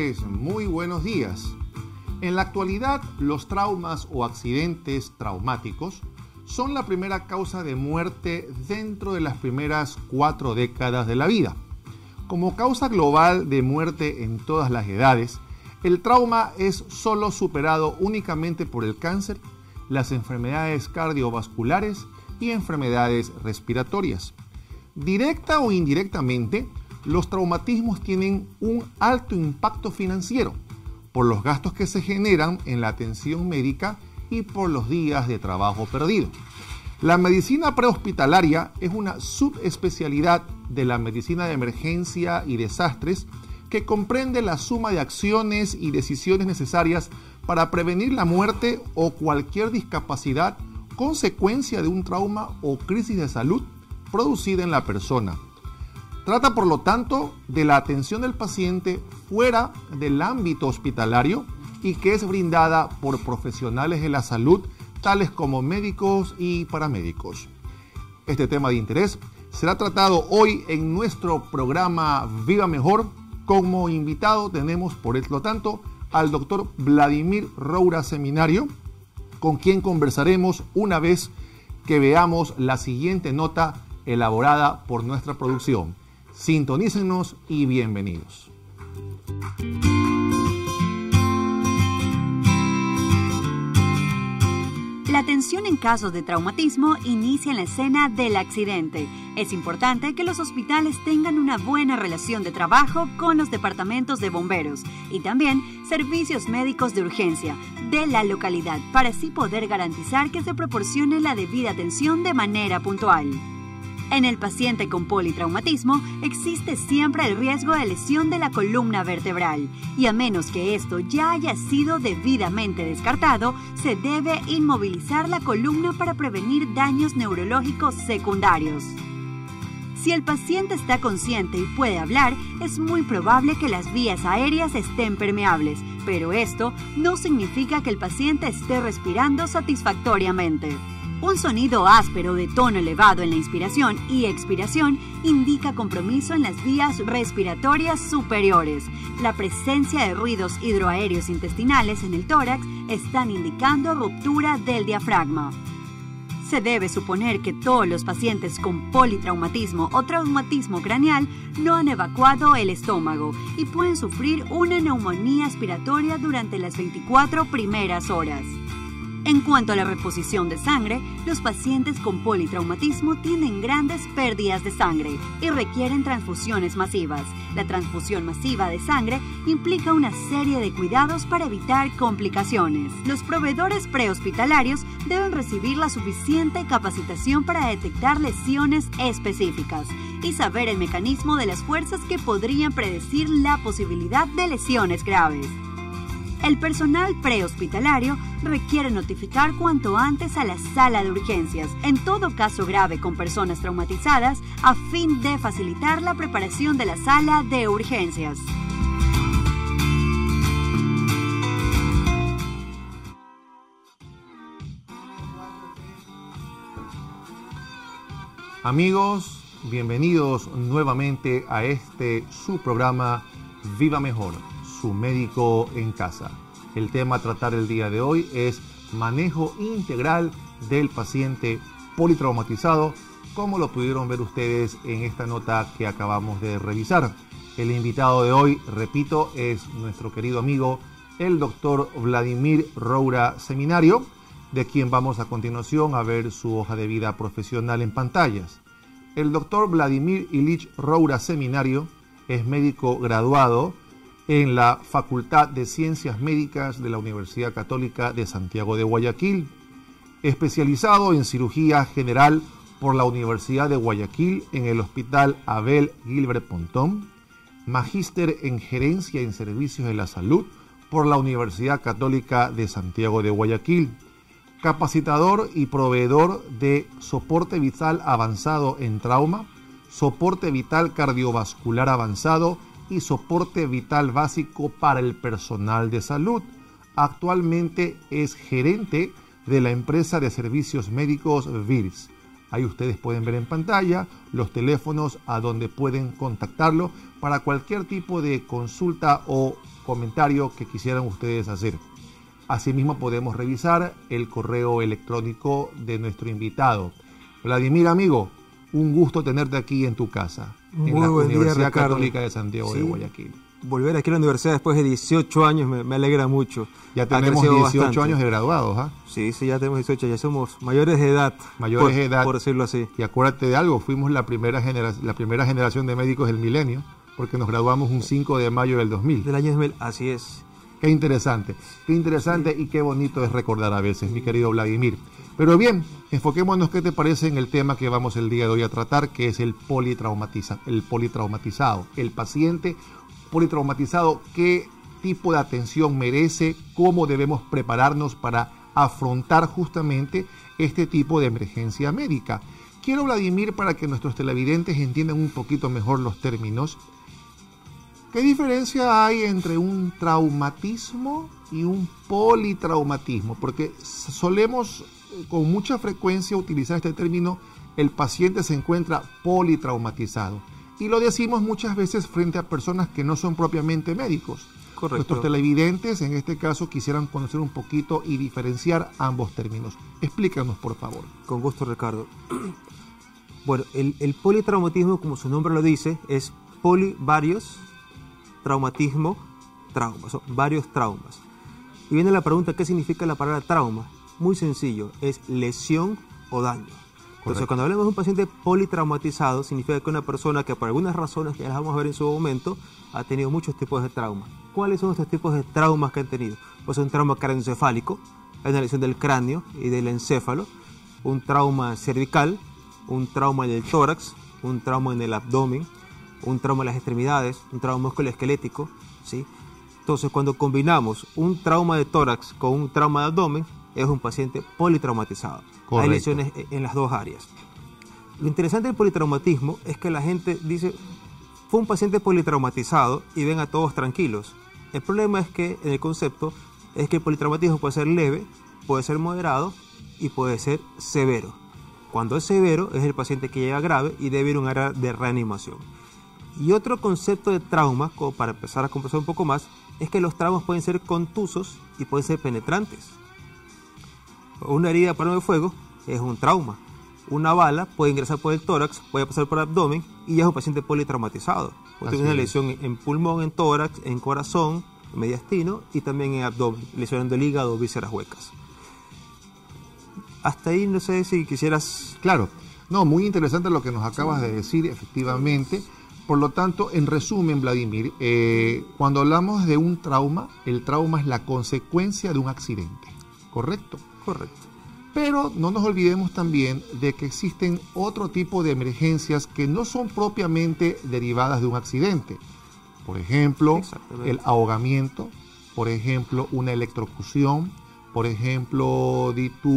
tardes, muy buenos días. En la actualidad, los traumas o accidentes traumáticos son la primera causa de muerte dentro de las primeras 4 décadas de la vida. Como causa global de muerte en todas las edades, el trauma es solo superado únicamente por el cáncer, las enfermedades cardiovasculares y enfermedades respiratorias. Directa o indirectamente, los traumatismos tienen un alto impacto financiero por los gastos que se generan en la atención médica y por los días de trabajo perdido. La medicina prehospitalaria es una subespecialidad de la medicina de emergencia y desastres que comprende la suma de acciones y decisiones necesarias para prevenir la muerte o cualquier discapacidad consecuencia de un trauma o crisis de salud producida en la persona. Trata, por lo tanto, de la atención del paciente fuera del ámbito hospitalario y que es brindada por profesionales de la salud, tales como médicos y paramédicos. Este tema de interés será tratado hoy en nuestro programa Viva Mejor. Como invitado tenemos, por lo tanto, al doctor Vladimir Roura Seminario, con quien conversaremos una vez que veamos la siguiente nota elaborada por nuestra producción. Sintonícenos y bienvenidos. La atención en casos de traumatismo inicia en la escena del accidente. Es importante que los hospitales tengan una buena relación de trabajo con los departamentos de bomberos y también servicios médicos de urgencia de la localidad para así poder garantizar que se proporcione la debida atención de manera puntual. En el paciente con politraumatismo existe siempre el riesgo de lesión de la columna vertebral y a menos que esto ya haya sido debidamente descartado, se debe inmovilizar la columna para prevenir daños neurológicos secundarios. Si el paciente está consciente y puede hablar, es muy probable que las vías aéreas estén permeables, pero esto no significa que el paciente esté respirando satisfactoriamente. Un sonido áspero de tono elevado en la inspiración y expiración indica compromiso en las vías respiratorias superiores. La presencia de ruidos hidroaéreos intestinales en el tórax están indicando ruptura del diafragma. Se debe suponer que todos los pacientes con politraumatismo o traumatismo craneal no han evacuado el estómago y pueden sufrir una neumonía aspiratoria durante las 24 primeras horas. En cuanto a la reposición de sangre, los pacientes con politraumatismo tienen grandes pérdidas de sangre y requieren transfusiones masivas. La transfusión masiva de sangre implica una serie de cuidados para evitar complicaciones. Los proveedores prehospitalarios deben recibir la suficiente capacitación para detectar lesiones específicas y saber el mecanismo de las fuerzas que podrían predecir la posibilidad de lesiones graves. El personal prehospitalario requiere notificar cuanto antes a la sala de urgencias, en todo caso grave con personas traumatizadas, a fin de facilitar la preparación de la sala de urgencias. Amigos, bienvenidos nuevamente a su programa Viva Mejor, su médico en casa. El tema a tratar el día de hoy es manejo integral del paciente politraumatizado, como lo pudieron ver ustedes en esta nota que acabamos de revisar. El invitado de hoy, repito, es nuestro querido amigo, el doctor Vladimir Roura Seminario, de quien vamos a continuación a ver su hoja de vida profesional en pantallas. El doctor Vladimir Ilich Roura Seminario es médico graduado en la Facultad de Ciencias Médicas de la Universidad Católica de Santiago de Guayaquil, especializado en cirugía general por la Universidad de Guayaquil en el Hospital Abel Gilbert Pontón, magíster en Gerencia en Servicios de la Salud por la Universidad Católica de Santiago de Guayaquil, capacitador y proveedor de soporte vital avanzado en trauma, soporte vital cardiovascular avanzado y soporte vital básico para el personal de salud. Actualmente es gerente de la empresa de servicios médicos VIRS. Ahí ustedes pueden ver en pantalla los teléfonos a donde pueden contactarlo para cualquier tipo de consulta o comentario que quisieran ustedes hacer. Asimismo podemos revisar el correo electrónico de nuestro invitado. Vladimir, amigo, un gusto tenerte aquí en tu casa, en la Universidad Católica de Santiago de Guayaquil. Volver aquí a la universidad después de 18 años me alegra mucho. Ya tenemos 18 años de graduados, ¿ah? Sí, ya tenemos 18, ya somos mayores de edad. Mayores de edad. Por decirlo así. Y acuérdate de algo, fuimos la primera generación de médicos del milenio, porque nos graduamos un 5 de mayo del 2000. Del año 2000, así es. Qué interesante y qué bonito es recordar a veces, mi querido Vladimir. Pero bien, enfoquémonos, ¿qué te parece en el tema que vamos el día de hoy a tratar, que es el politraumatizado, el paciente politraumatizado? ¿Qué tipo de atención merece? ¿Cómo debemos prepararnos para afrontar justamente este tipo de emergencia médica? Quiero, Vladimir, para que nuestros televidentes entiendan un poquito mejor los términos, ¿qué diferencia hay entre un traumatismo y un politraumatismo? Porque solemos con mucha frecuencia utilizar este término, el paciente se encuentra politraumatizado. Y lo decimos muchas veces frente a personas que no son propiamente médicos. Correcto. Nuestros televidentes, en este caso, quisieran conocer un poquito y diferenciar ambos términos. Explícanos, por favor. Con gusto, Ricardo. Bueno, el politraumatismo, como su nombre lo dice, es varios, traumatismo, traumas, son varios traumas. Y viene la pregunta, ¿qué significa la palabra trauma? Muy sencillo, es lesión o daño. Entonces, cuando hablamos de un paciente politraumatizado, significa que una persona que por algunas razones que ya las vamos a ver en su momento, ha tenido muchos tipos de traumas. ¿Cuáles son estos tipos de traumas que han tenido? Pues un trauma craneoencefálico, hay una lesión del cráneo y del encéfalo, un trauma cervical, un trauma en el tórax, un trauma en el abdomen, un trauma en las extremidades, un trauma musculoesquelético, ¿sí? Entonces, cuando combinamos un trauma de tórax con un trauma de abdomen, es un paciente politraumatizado. Correcto. Hay lesiones en las dos áreas. Lo interesante del politraumatismo es que la gente dice, fue un paciente politraumatizado y ven a todos tranquilos. El problema es que en el concepto es que el politraumatismo puede ser leve, puede ser moderado y puede ser severo. Cuando es severo es el paciente que llega grave y debe ir a un área de reanimación. Y otro concepto de trauma, como para empezar a conversar un poco más, es que los traumas pueden ser contusos y pueden ser penetrantes. Una herida por arma de fuego es un trauma. Una bala puede ingresar por el tórax, puede pasar por el abdomen y ya es un paciente politraumatizado. Puede tener una lesión en pulmón, en tórax, en corazón, en mediastino y también en abdomen, lesionando el hígado o vísceras huecas. Hasta ahí no sé si quisieras... Claro, no, muy interesante lo que nos acabas de decir, efectivamente. Por lo tanto, en resumen, Vladimir, cuando hablamos de un trauma, el trauma es la consecuencia de un accidente, ¿correcto? Correcto. Pero no nos olvidemos también de que existen otro tipo de emergencias que no son propiamente derivadas de un accidente. Por ejemplo, el ahogamiento, por ejemplo, una electrocución, por ejemplo,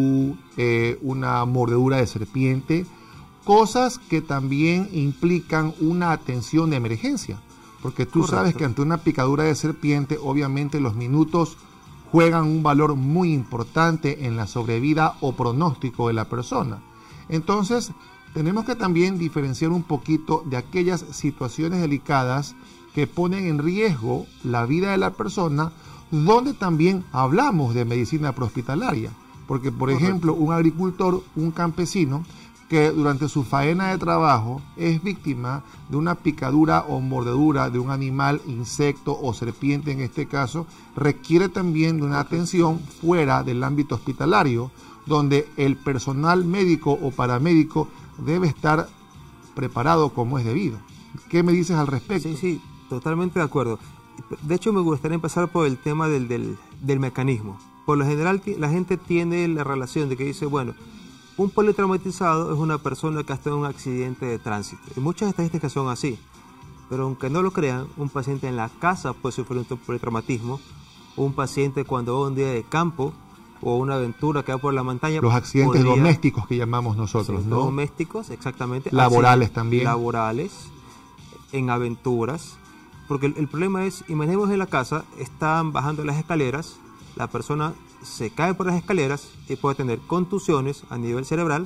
una mordedura de serpiente, cosas que también implican una atención de emergencia. Porque tú sabes que ante una picadura de serpiente, obviamente los minutos juegan un valor muy importante en la sobrevida o pronóstico de la persona. Entonces, tenemos que también diferenciar un poquito de aquellas situaciones delicadas que ponen en riesgo la vida de la persona, donde también hablamos de medicina prehospitalaria. Porque, por ejemplo, un agricultor, un campesino, que durante su faena de trabajo es víctima de una picadura o mordedura de un animal, insecto o serpiente en este caso, requiere también de una atención fuera del ámbito hospitalario, donde el personal médico o paramédico debe estar preparado como es debido. ¿Qué me dices al respecto? Sí, totalmente de acuerdo. De hecho, me gustaría empezar por el tema del mecanismo. Por lo general, la gente tiene la relación de que dice, bueno, un politraumatizado es una persona que ha estado en un accidente de tránsito. Y muchas estadísticas son así. Pero aunque no lo crean, un paciente en la casa puede sufrir un politraumatismo. Un paciente cuando va un día de campo o una aventura que va por la montaña. Los accidentes domésticos que llamamos nosotros, ¿no? Domésticos, exactamente. Laborales también. Laborales, en aventuras. Porque el problema es, imaginemos en la casa, están bajando las escaleras, la persona se cae por las escaleras y puede tener contusiones a nivel cerebral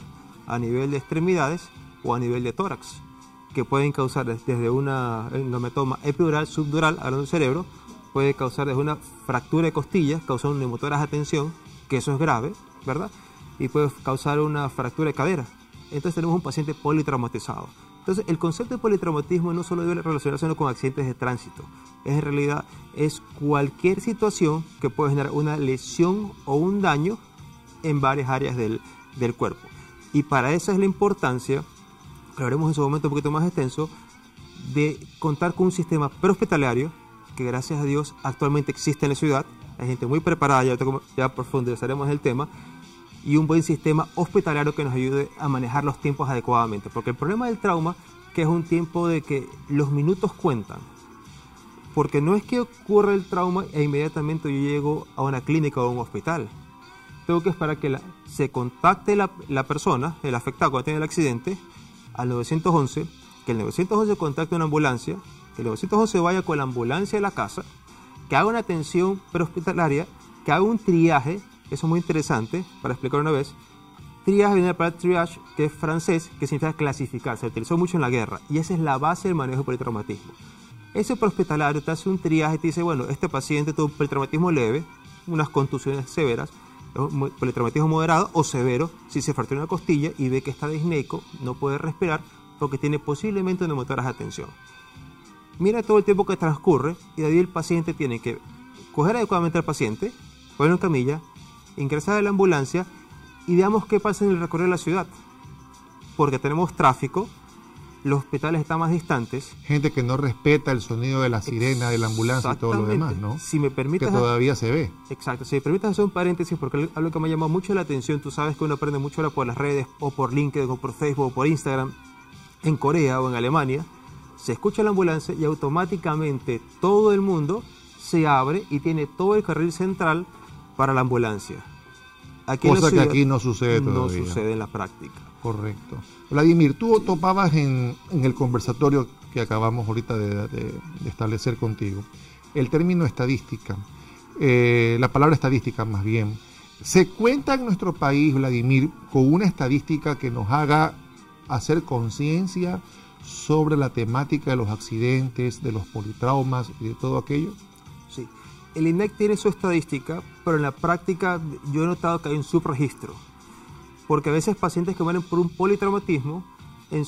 a nivel de extremidades o a nivel de tórax, que pueden causar desde una endometoma epidural, subdural, hablando del cerebro, puede causar desde una fractura de costillas, causar un neumotórax de tensión, que eso es grave, ¿verdad? Y puede causar una fractura de cadera. Entonces tenemos un paciente politraumatizado. Entonces el concepto de politraumatismo no solo debe relacionarse con accidentes de tránsito, en realidad es cualquier situación que puede generar una lesión o un daño en varias áreas del cuerpo. Y para eso es la importancia, que lo haremos en su momento un poquito más extenso, de contar con un sistema prehospitalario que gracias a Dios actualmente existe en la ciudad. Hay gente muy preparada, ya profundizaremos en el tema, y un buen sistema hospitalario que nos ayude a manejar los tiempos adecuadamente. Porque el problema del trauma, que es un tiempo de que los minutos cuentan. Porque no es que ocurra el trauma e inmediatamente yo llego a una clínica o a un hospital. Tengo que esperar que se contacte la persona, el afectado cuando tiene el accidente, al 911, que el 911 contacte una ambulancia, que el 911 vaya con la ambulancia a la casa, que haga una atención prehospitalaria, que haga un triaje. Eso es muy interesante, para explicar una vez. Triaje viene de la palabra triage, que es francés, que significa clasificar. Se utilizó mucho en la guerra y esa es la base del manejo de politraumatismo. Ese prehospitalario te hace un triaje y te dice, bueno, este paciente tuvo politraumatismo leve, unas contusiones severas, politraumatismo moderado o severo, si se fractura una costilla y ve que está disneico, no puede respirar porque tiene posiblemente un neumotórax de tensión. Mira todo el tiempo que transcurre y de ahí el paciente tiene que coger adecuadamente al paciente, ponerlo en camilla, ingresar a la ambulancia y veamos qué pasa en el recorrido de la ciudad, porque tenemos tráfico, los hospitales están más distantes. Gente que no respeta el sonido de la sirena, de la ambulancia y todo lo demás, ¿no? Si me permites, que todavía se ve. Exacto, si me permites hacer un paréntesis, porque algo que me ha llamado mucho la atención, tú sabes que uno aprende mucho ahora por las redes, o por LinkedIn, o por Facebook, o por Instagram, en Corea o en Alemania, se escucha la ambulancia y automáticamente todo el mundo se abre y tiene todo el carril central para la ambulancia. Aquí Cosa que aquí no sucede todavía. No sucede en la práctica. Correcto. Vladimir, tú topabas en el conversatorio que acabamos ahorita de establecer contigo el término estadística, la palabra estadística más bien. ¿Se cuenta en nuestro país, Vladimir, con una estadística que nos haga hacer conciencia sobre la temática de los accidentes, de los politraumas y de todo aquello? Sí. El INEC tiene su estadística, pero en la práctica yo he notado que hay un subregistro. Porque a veces pacientes que mueren por un politraumatismo, en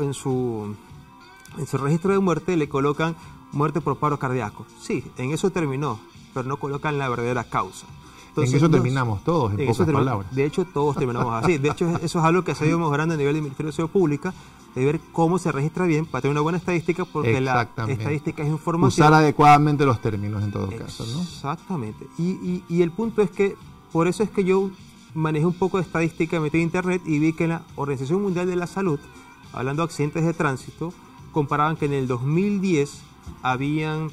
su registro de muerte le colocan muerte por paro cardíaco. Sí, en eso terminó, pero no colocan la verdadera causa. Entonces, en eso terminamos todos, en pocas palabras. De hecho, todos terminamos así. De hecho, eso es algo que se ha ido mejorando a nivel del Ministerio de Salud Pública, de ver cómo se registra bien para tener una buena estadística, porque la estadística es información. Usar adecuadamente los términos en todo caso, ¿no? Exactamente. Y el punto es que, por eso es que yo manejé un poco de estadística, metí en internet y vi que en la Organización Mundial de la Salud, hablando de accidentes de tránsito, comparaban que en el 2010 habían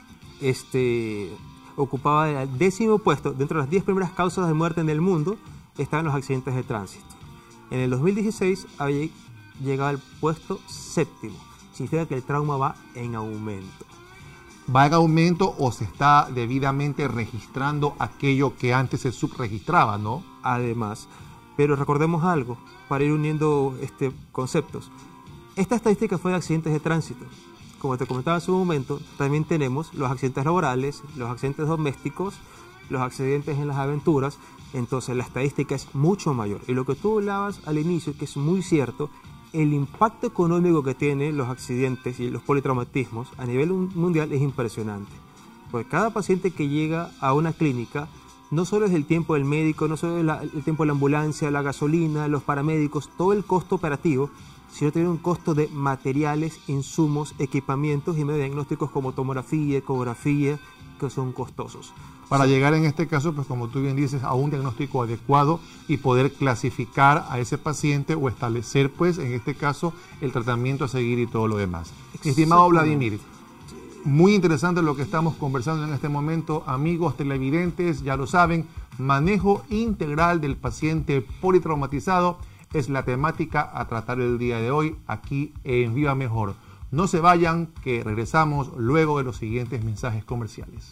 ocupaba el 10º puesto, dentro de las 10 primeras causas de muerte en el mundo, estaban los accidentes de tránsito. En el 2016 había llegado al puesto 7º. Significa que el trauma va en aumento. ¿Va en aumento o se está debidamente registrando aquello que antes se subregistraba, no? Además, pero recordemos algo, para ir uniendo conceptos. Esta estadística fue de accidentes de tránsito. Como te comentaba hace un momento, también tenemos los accidentes laborales, los accidentes domésticos, los accidentes en las aventuras. Entonces la estadística es mucho mayor. Y lo que tú hablabas al inicio, que es muy cierto, el impacto económico que tienen los accidentes y los politraumatismos a nivel mundial es impresionante. Porque cada paciente que llega a una clínica, no solo es el tiempo del médico, no solo es el tiempo de la ambulancia, la gasolina, los paramédicos, todo el costo operativo, sino tiene un costo de materiales, insumos, equipamientos y medios diagnósticos como tomografía, ecografía, que son costosos. Para llegar en este caso, pues como tú bien dices, a un diagnóstico adecuado y poder clasificar a ese paciente o establecer, pues, en este caso, el tratamiento a seguir y todo lo demás. Estimado Vladimir, muy interesante lo que estamos conversando en este momento. Amigos televidentes, ya lo saben, manejo integral del paciente politraumatizado es la temática a tratar el día de hoy aquí en Viva Mejor. No se vayan, que regresamos luego de los siguientes mensajes comerciales.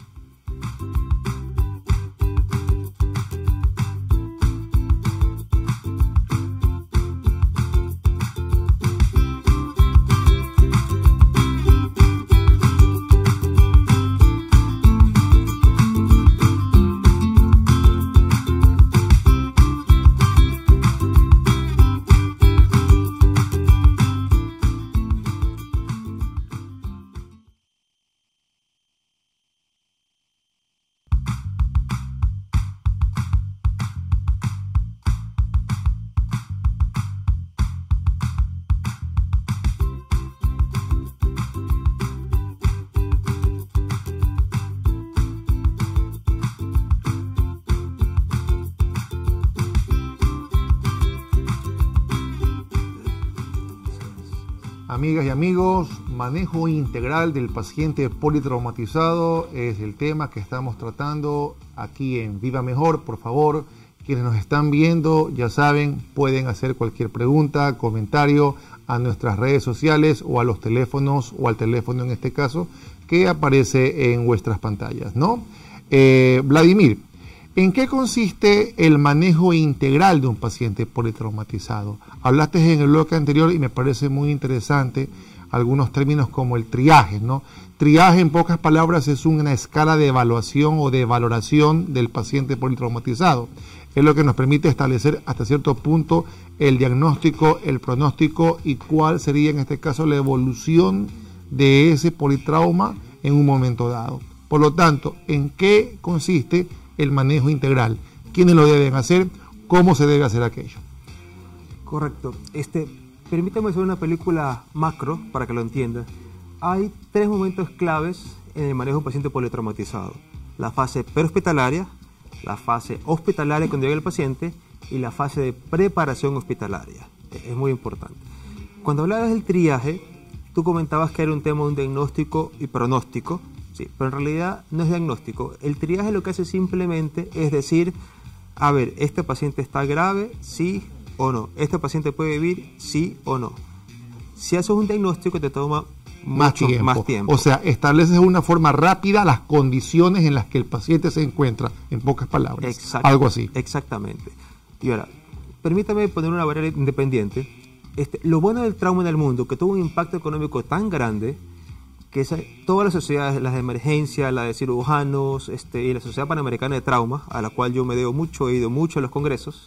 Amigas y amigos, manejo integral del paciente politraumatizado es el tema que estamos tratando aquí en Viva Mejor. Por favor, quienes nos están viendo, ya saben, pueden hacer cualquier pregunta, comentario a nuestras redes sociales o a los teléfonos, o al teléfono en este caso, que aparece en vuestras pantallas, ¿no? Vladimir, ¿en qué consiste el manejo integral de un paciente politraumatizado? Hablaste en el bloque anterior y me parece muy interesante algunos términos como el triaje, ¿no? Triaje, en pocas palabras, es una escala de evaluación o de valoración del paciente politraumatizado. Es lo que nos permite establecer hasta cierto punto el diagnóstico, el pronóstico y cuál sería en este caso la evolución de ese politrauma en un momento dado. Por lo tanto, ¿en qué consiste el manejo integral? ¿Quiénes lo deben hacer? ¿Cómo se debe hacer aquello? Correcto. Permítame hacer una película macro para que lo entiendan. Hay 3 momentos claves en el manejo de un paciente politraumatizado: la fase prehospitalaria, la fase hospitalaria cuando llega el paciente y la fase de preparación hospitalaria. Es muy importante. Cuando hablabas del triaje, tú comentabas que era un tema de un diagnóstico y pronóstico. Sí, pero en realidad no es diagnóstico. El triaje lo que hace simplemente es decir, a ver, ¿este paciente está grave? ¿Sí o no? ¿Este paciente puede vivir? ¿Sí o no? Si haces un diagnóstico te toma más tiempo. O sea, estableces de una forma rápida las condiciones en las que el paciente se encuentra, en pocas palabras. Algo así. Exactamente. Y ahora, permítame poner una variable independiente. Lo bueno del trauma en el mundo, que tuvo un impacto económico tan grande, que todas las sociedades, las de emergencia, la de cirujanos, y la Sociedad Panamericana de Trauma, a la cual yo me debo mucho, he ido mucho a los congresos,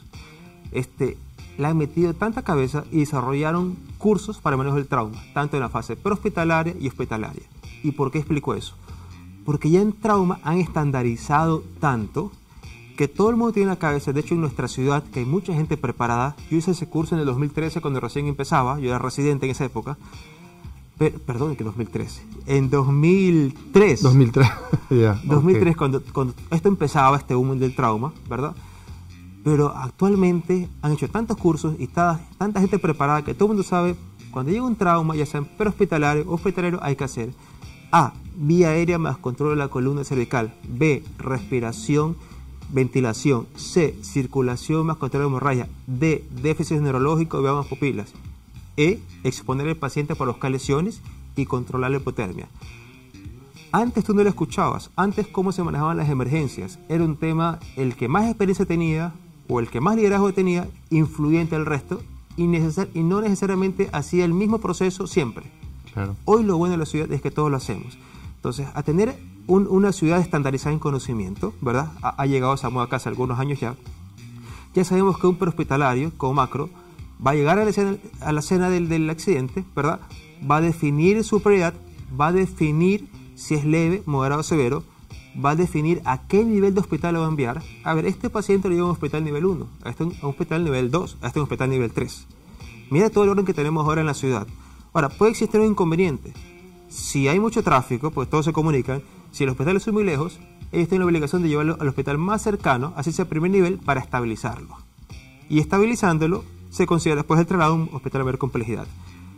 la han metido tanta cabeza y desarrollaron cursos para el manejo del trauma, tanto en la fase prehospitalaria y hospitalaria. ¿Y por qué explico eso? Porque ya en trauma han estandarizado tanto que todo el mundo tiene en la cabeza. De hecho, en nuestra ciudad, que hay mucha gente preparada. Yo hice ese curso en el 2013 cuando recién empezaba, yo era residente en esa época. Perdón, que 2013. En 2003. 2003, yeah, 2003, okay. Cuando esto empezaba, este boom del trauma, ¿verdad? Pero actualmente han hecho tantos cursos y tanta gente preparada que todo el mundo sabe, cuando llega un trauma, ya sea prehospitalario o hospitalario, hay que hacer A, vía aérea más control de la columna cervical; B, respiración, ventilación; C, circulación más control de hemorragia; D, déficit neurológico de ambas pupilas; E, exponer al paciente para buscar lesiones y controlar la hipotermia. Antes tú no lo escuchabas. Antes, cómo se manejaban las emergencias era un tema, el que más experiencia tenía o el que más liderazgo tenía, influyente al resto, y no necesariamente hacía el mismo proceso siempre. Claro. Hoy lo bueno de la ciudad es que todos lo hacemos. Entonces, a tener una ciudad estandarizada en conocimiento, ¿verdad? Ha llegado a esa moda casi algunos años ya. Ya sabemos que un prehospitalario, como macro, va a llegar a la escena del accidente, ¿verdad? Va a definir su prioridad, va a definir si es leve, moderado o severo, va a definir a qué nivel de hospital lo va a enviar. A ver, este paciente lo lleva a un hospital nivel 1, a este a un hospital nivel 2, a este a un hospital nivel 3. Mira todo el orden que tenemos ahora en la ciudad. Ahora, puede existir un inconveniente. Si hay mucho tráfico, pues todos se comunican. Si el hospital es muy lejos, ellos tienen la obligación de llevarlo al hospital más cercano, así sea primer nivel, para estabilizarlo. Y estabilizándolo, se considera después del traslado un hospital de mayor complejidad.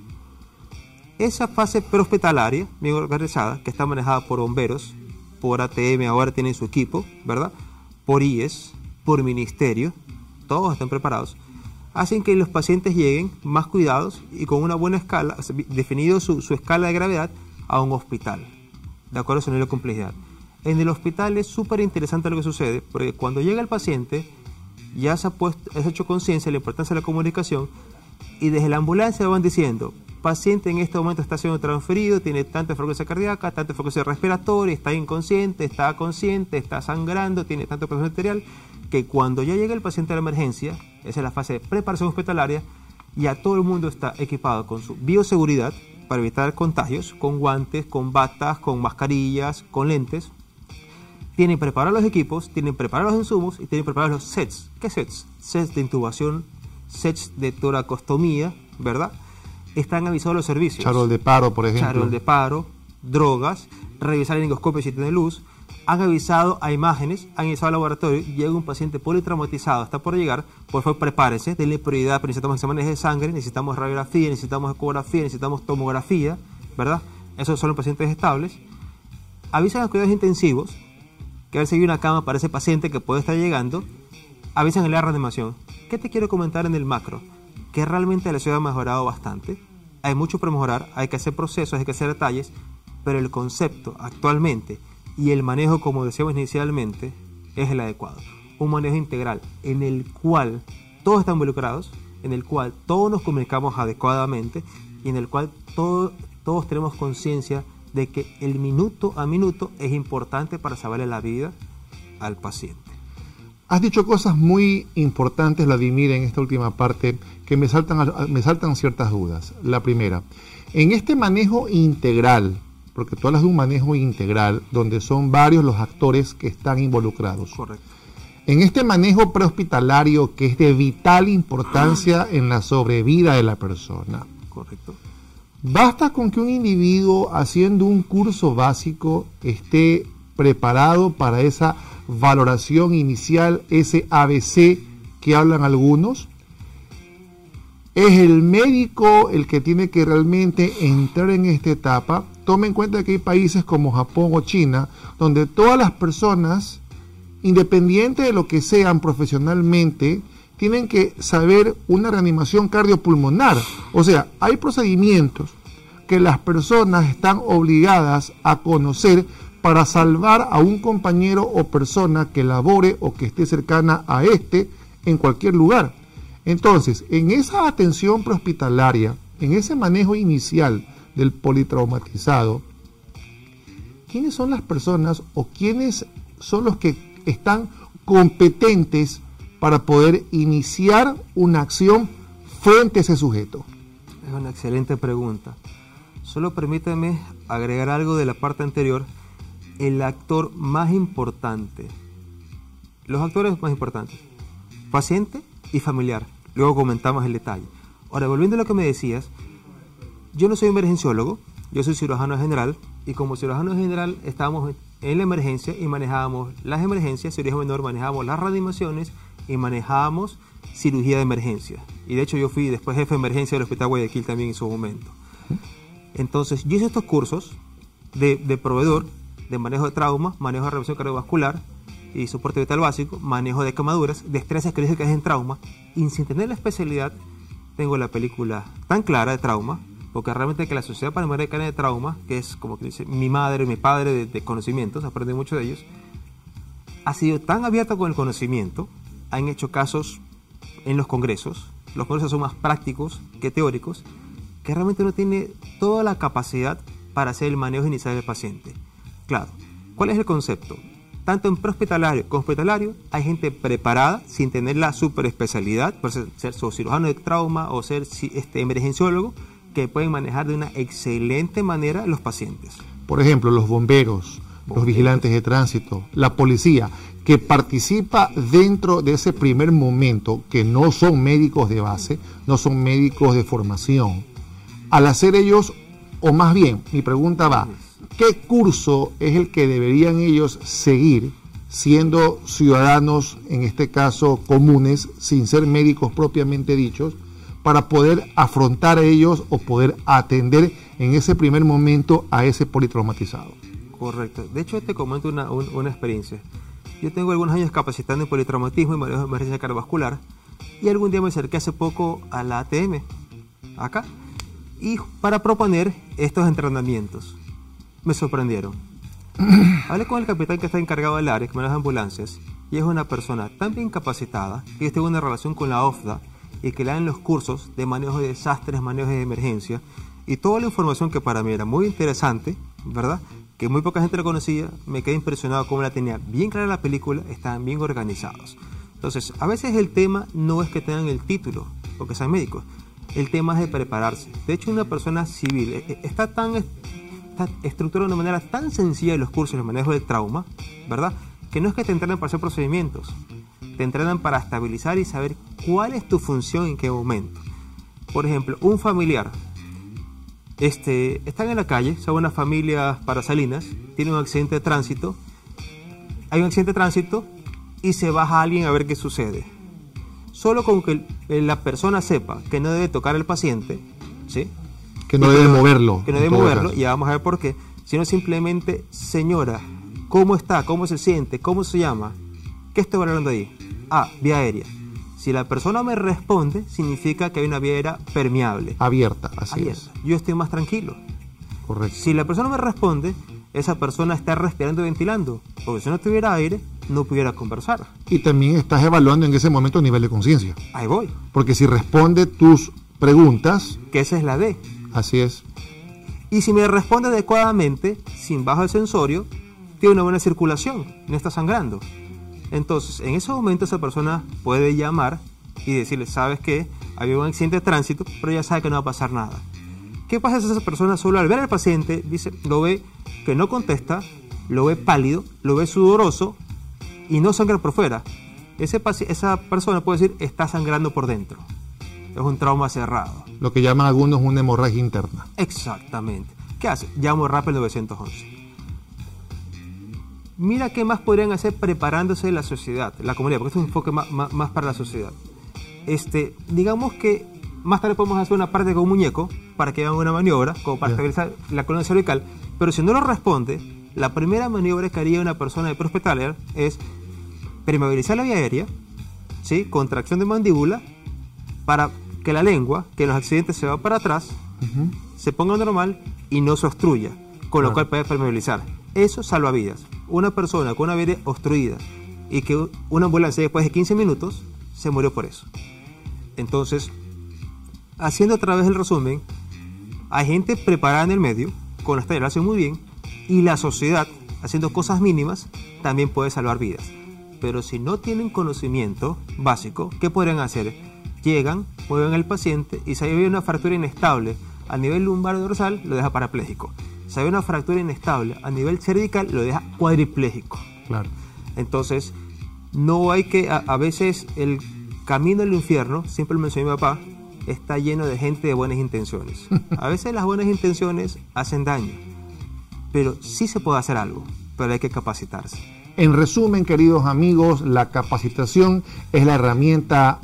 Esa fase prehospitalaria, bien organizada, que está manejada por bomberos, por ATM, ahora tienen su equipo, ¿verdad? Por IES, por ministerio, todos están preparados, hacen que los pacientes lleguen más cuidados y con una buena escala, definido su escala de gravedad, a un hospital, de acuerdo a su nivel de complejidad. En el hospital es súper interesante lo que sucede, porque cuando llega el paciente, ya se ha hecho conciencia de la importancia de la comunicación, y desde la ambulancia van diciendo: paciente en este momento está siendo transferido, tiene tanta frecuencia cardíaca, tanta frecuencia respiratoria, está inconsciente, está consciente, está sangrando, tiene tanta presión arterial, que cuando ya llega el paciente a la emergencia, esa es la fase de preparación hospitalaria, ya todo el mundo está equipado con su bioseguridad para evitar contagios, con guantes, con batas, con mascarillas, con lentes. Tienen preparados los equipos, tienen preparados los insumos y tienen preparados los sets. ¿Qué sets? Sets de intubación, sets de toracostomía, ¿verdad? Están avisados los servicios. Charol de paro, por ejemplo. Charol de paro, drogas, revisar el endoscopio si tiene luz. han avisado a imágenes, han avisado al laboratorio, llega un paciente politraumatizado, está por llegar, por favor prepárese, denle prioridad, pero necesitamos exámenes de sangre, necesitamos radiografía, necesitamos ecografía, necesitamos tomografía, ¿verdad? Esos son los pacientes estables. Avisan a cuidados intensivos, que a veces hay una cama para ese paciente que puede estar llegando, avisan en la reanimación. ¿Qué te quiero comentar en el macro? Que realmente la ciudad ha mejorado bastante, hay mucho por mejorar, hay que hacer procesos, hay que hacer detalles, pero el concepto actualmente y el manejo, como decíamos inicialmente, es el adecuado. Un manejo integral en el cual todos están involucrados, en el cual todos nos comunicamos adecuadamente y en el cual todos tenemos conciencia de que el minuto a minuto es importante para salvarle la vida al paciente. Has dicho cosas muy importantes, Vladimir, en esta última parte, que me saltan ciertas dudas. La primera, en este manejo integral, porque tú hablas de un manejo integral, donde son varios los actores que están involucrados. Correcto. En este manejo prehospitalario, que es de vital importancia en la sobrevida de la persona. Correcto. Basta con que un individuo haciendo un curso básico esté preparado para esa valoración inicial, ese ABC que hablan algunos. Es el médico el que tiene que realmente entrar en esta etapa. Tome en cuenta que hay países como Japón o China, donde todas las personas, independiente de lo que sean profesionalmente, tienen que saber una reanimación cardiopulmonar. O sea, hay procedimientos que las personas están obligadas a conocer para salvar a un compañero o persona que labore o que esté cercana a este en cualquier lugar. Entonces, en esa atención prehospitalaria, en ese manejo inicial del politraumatizado, ¿quiénes son las personas o quiénes son los que están competentes para poder iniciar una acción frente a ese sujeto? Es una excelente pregunta. Solo permíteme agregar algo de la parte anterior. El actor más importante, los actores más importantes, paciente y familiar. Luego comentamos el detalle. Ahora, volviendo a lo que me decías, yo no soy emergenciólogo, yo soy cirujano general, y como cirujano general estábamos en la emergencia y manejábamos las emergencias, cirugía menor, manejábamos las reanimaciones y manejábamos cirugía de emergencia. Y de hecho yo fui después jefe de emergencia del Hospital Guayaquil también en su momento. Entonces yo hice estos cursos de proveedor, de manejo de trauma, manejo de revisión cardiovascular y soporte vital básico, manejo de quemaduras, destrezas críticas en trauma, y sin tener la especialidad tengo la película tan clara de trauma, porque realmente que la Sociedad Panamericana de Trauma, que es como que dice mi madre y mi padre de conocimientos, aprendí mucho de ellos, ha sido tan abierta con el conocimiento, han hecho casos en los congresos son más prácticos que teóricos, que realmente no tiene toda la capacidad para hacer el manejo inicial del paciente. Claro, ¿cuál es el concepto? Tanto en prehospitalario como hospitalario hay gente preparada sin tener la superespecialidad, por ser cirujano de trauma o ser emergenciólogo, que pueden manejar de una excelente manera los pacientes. Por ejemplo, los bomberos, los vigilantes de tránsito, la policía, que participa dentro de ese primer momento, que no son médicos de base, no son médicos de formación. Al hacer ellos, o más bien, mi pregunta va, ¿qué curso es el que deberían ellos seguir siendo ciudadanos, en este caso comunes, sin ser médicos propiamente dichos, para poder afrontar a ellos o poder atender en ese primer momento a ese politraumatizado? Correcto. De hecho, te comento una experiencia. Yo tengo algunos años capacitando en politraumatismo y manejo de emergencia cardiovascular, y algún día me acerqué hace poco a la ATM, acá, y para proponer estos entrenamientos. Me sorprendieron. Hablé con el capitán que está encargado del área, que maneja ambulancias, y es una persona tan bien capacitada que yo tengo una relación con la OFDA y que le dan los cursos de manejo de desastres, manejo de emergencia, y toda la información que para mí era muy interesante, ¿verdad?, que muy poca gente lo conocía. Me quedé impresionado cómo la tenía bien clara la película, estaban bien organizados. Entonces, a veces el tema no es que tengan el título o que sean médicos, el tema es de prepararse. De hecho, una persona civil está estructurada de una manera tan sencilla en los cursos de manejo del trauma, ¿verdad?, que no es que te entrenan para hacer procedimientos, te entrenan para estabilizar y saber cuál es tu función en qué momento. Por ejemplo, un familiar están en la calle, son una familia para Salinas, tienen un accidente de tránsito hay un accidente de tránsito y se baja alguien a ver qué sucede. Solo con que la persona sepa que no debe tocar al paciente, ¿sí? Que no debe moverlo. Que no debe moverlo, y ya vamos a ver por qué. Sino simplemente, señora, ¿cómo está? ¿Cómo se siente? ¿Cómo se llama? ¿Qué estoy hablando ahí? Vía aérea. Si la persona me responde, significa que hay una vía aérea permeable. Abierta, así es. Yo estoy más tranquilo. Correcto. Si la persona me responde, esa persona está respirando y ventilando, porque si no tuviera aire, no pudiera conversar. Y también estás evaluando en ese momento el nivel de conciencia. Ahí voy. Porque si responde tus preguntas... Que esa es la D. Así es. Y si me responde adecuadamente, sin bajo el sensorio, tiene una buena circulación, no está sangrando. Entonces, en ese momento esa persona puede llamar y decirle, ¿sabes qué? Había un accidente de tránsito, pero ya sabe que no va a pasar nada. ¿Qué pasa si esa persona solo al ver al paciente, lo ve que no contesta, lo ve pálido, lo ve sudoroso y no sangra por fuera? Esa persona puede decir, está sangrando por dentro. Es un trauma cerrado. Lo que llaman algunos una hemorragia interna. Exactamente. ¿Qué hace? Llamo rápido al 911. Mira qué más podrían hacer preparándose la sociedad, la comunidad, porque esto es un enfoque más para la sociedad. Digamos que más tarde podemos hacer una parte con un muñeco para que hagan una maniobra, como para estabilizar la columna cervical, pero si no lo responde, la primera maniobra que haría una persona de pre-hospitalaria es permeabilizar la vía aérea, ¿sí? Contracción de mandíbula, para que la lengua, que en los accidentes se va para atrás, se ponga normal y no se obstruya, con lo cual puede permeabilizar. Eso salva vidas. Una persona con una vía obstruida y que una ambulancia después de 15 minutos se murió por eso. Entonces, haciendo otra vez el resumen, hay gente preparada en el medio, con las talleres lo hacen muy bien, y la sociedad, haciendo cosas mínimas, también puede salvar vidas. Pero si no tienen conocimiento básico, ¿qué podrían hacer? Llegan, mueven al paciente y si hay una fractura inestable a nivel lumbar o dorsal, lo deja parapléjico. Si hay una fractura inestable a nivel cervical, lo deja cuadripléjico. Claro. Entonces, no hay que, a veces el camino al infierno, siempre lo mencionó mi papá, está lleno de gente de buenas intenciones. A veces las buenas intenciones hacen daño, pero sí se puede hacer algo, pero hay que capacitarse. En resumen, queridos amigos, la capacitación es la herramienta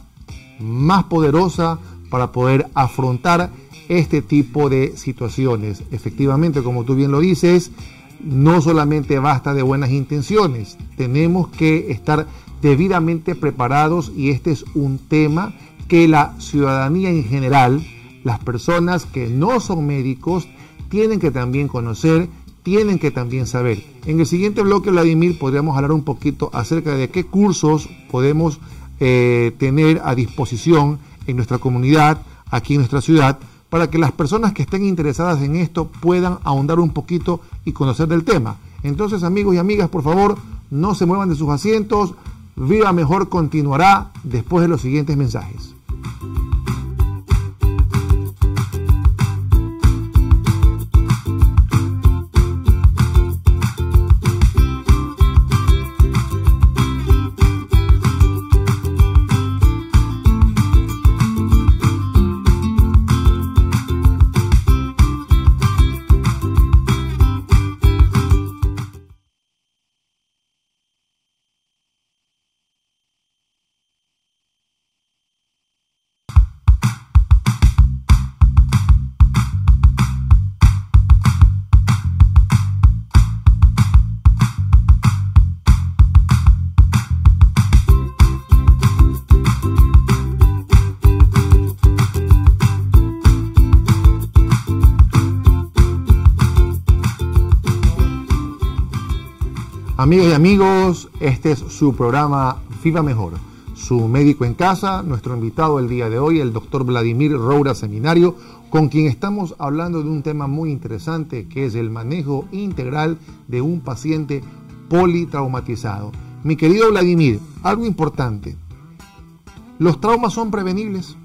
más poderosa para poder afrontar este tipo de situaciones. Efectivamente, como tú bien lo dices, no solamente basta de buenas intenciones, tenemos que estar debidamente preparados y este es un tema que la ciudadanía en general, las personas que no son médicos, tienen que también conocer, tienen que también saber. En el siguiente bloque, Vladimir, podríamos hablar un poquito acerca de qué cursos podemos tener a disposición en nuestra comunidad, aquí en nuestra ciudad, para que las personas que estén interesadas en esto puedan ahondar un poquito y conocer del tema. Entonces, amigos y amigas, por favor, no se muevan de sus asientos. Viva Mejor continuará después de los siguientes mensajes. Amigas y amigos, este es su programa Viva Mejor, su médico en casa. Nuestro invitado el día de hoy, el doctor Vladimir Roura Seminario, con quien estamos hablando de un tema muy interesante que es el manejo integral de un paciente politraumatizado. Mi querido Vladimir, algo importante, ¿los traumas son prevenibles?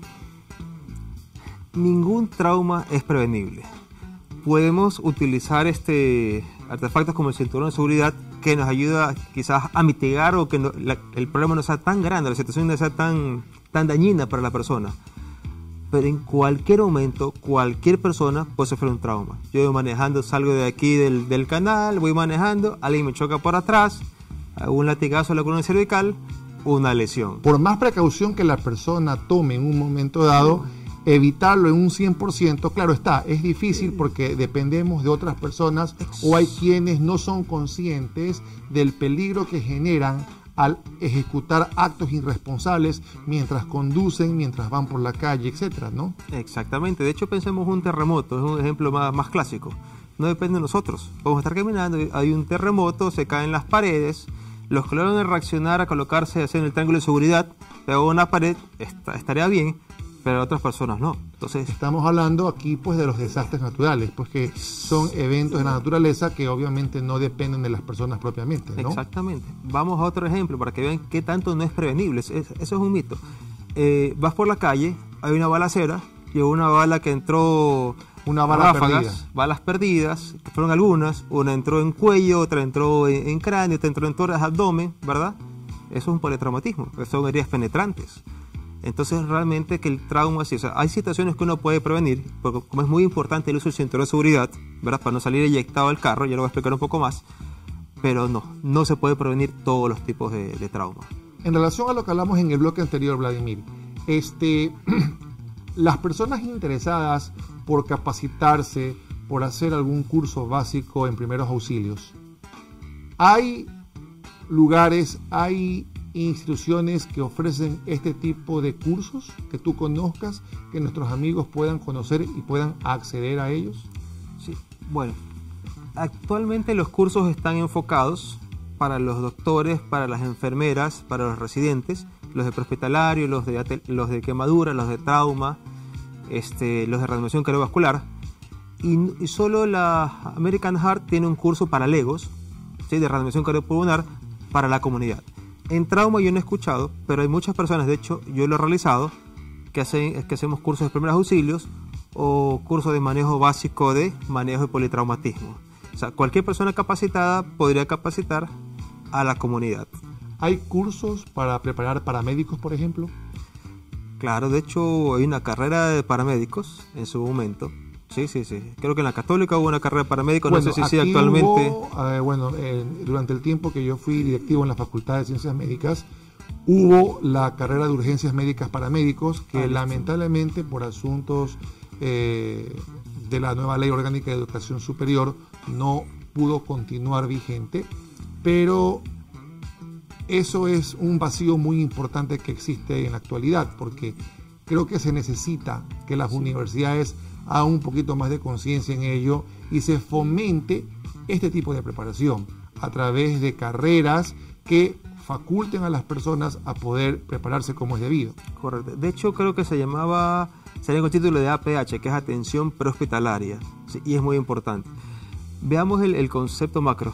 Ningún trauma es prevenible. Podemos utilizar artefactos como el cinturón de seguridad que nos ayuda quizás a mitigar o que el problema no sea tan grande, la situación no sea tan dañina para la persona. Pero en cualquier momento, cualquier persona puede sufrir un trauma. Yo voy manejando, salgo de aquí del canal, voy manejando, alguien me choca por atrás, un latigazo a la columna cervical, una lesión. Por más precaución que la persona tome en un momento dado, evitarlo en un 100%, claro está, es difícil porque dependemos de otras personas o hay quienes no son conscientes del peligro que generan al ejecutar actos irresponsables mientras conducen, mientras van por la calle, etcétera, ¿no? Exactamente. De hecho, pensemos un terremoto, es un ejemplo más clásico. No depende de nosotros. Vamos a estar caminando, hay un terremoto, se caen las paredes, los que logran reaccionar a colocarse en el triángulo de seguridad, pegado a una pared, estaría bien, pero otras personas no. Entonces, estamos hablando aquí pues de los desastres naturales, pues que son eventos de la naturaleza que obviamente no dependen de las personas propiamente, ¿no? Exactamente. Vamos a otro ejemplo para que vean qué tanto no es prevenible. Eso es un mito. Vas por la calle, hay una balacera, llegó una bala que entró, una bala perdida. Balas perdidas, que fueron algunas, una entró en cuello, otra entró en cráneo, otra entró en tórax, abdomen, ¿verdad? Eso es un politraumatismo, son heridas penetrantes. Entonces realmente que el trauma, sí, o sea, hay situaciones que uno puede prevenir, porque como es muy importante el uso del cinturón de seguridad, ¿verdad? Para no salir eyectado del carro, ya lo voy a explicar un poco más, pero no se puede prevenir todos los tipos de trauma. En relación a lo que hablamos en el bloque anterior, Vladimir, las personas interesadas por capacitarse, por hacer algún curso básico en primeros auxilios, hay lugares, hay instituciones que ofrecen este tipo de cursos que tú conozcas, que nuestros amigos puedan conocer y puedan acceder a ellos. Sí, bueno, actualmente los cursos están enfocados para los doctores, para las enfermeras, para los residentes, los de prehospitalario, los de quemadura, los de trauma, los de reanimación cardiovascular, y solo la American Heart tiene un curso para legos, ¿sí?, de reanimación cardiopulmonar para la comunidad. En trauma yo no he escuchado, pero hay muchas personas, de hecho yo lo he realizado, que hacemos cursos de primeros auxilios o cursos de manejo básico de manejo de politraumatismo. O sea, cualquier persona capacitada podría capacitar a la comunidad. ¿Hay cursos para preparar paramédicos, por ejemplo? Claro, de hecho hay una carrera de paramédicos en su momento. Sí. Creo que en la Católica hubo una carrera de paramédicos, bueno, no sé si actualmente. Durante el tiempo que yo fui directivo en la Facultad de Ciencias Médicas, hubo la carrera de urgencias médicas paramédicos que lamentablemente por asuntos de la nueva Ley Orgánica de Educación Superior no pudo continuar vigente, pero eso es un vacío muy importante que existe en la actualidad, porque creo que se necesita que las universidades hagan un poquito más de conciencia en ello y se fomente este tipo de preparación a través de carreras que faculten a las personas a poder prepararse como es debido. Correcto. De hecho, creo que sería con título de APH, que es atención prehospitalaria, ¿sí? Y es muy importante. Veamos el concepto macro.